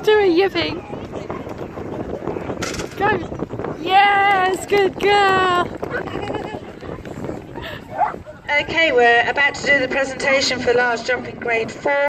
Do a yipping. Go. Yes, good girl. Okay, we're about to do the presentation for large jump in grade 4.